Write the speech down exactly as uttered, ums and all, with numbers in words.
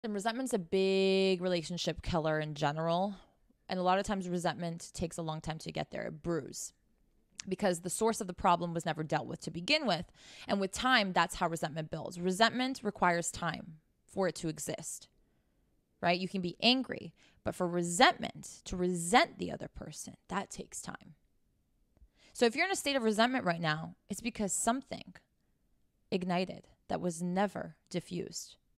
And resentment's a big relationship killer in general. And a lot of times resentment takes a long time to get there, a bruise, because the source of the problem was never dealt with to begin with. And with time, that's how resentment builds. Resentment requires time for it to exist, right? You can be angry, but for resentment, to resent the other person, that takes time. So if you're in a state of resentment right now, it's because something ignited that was never diffused.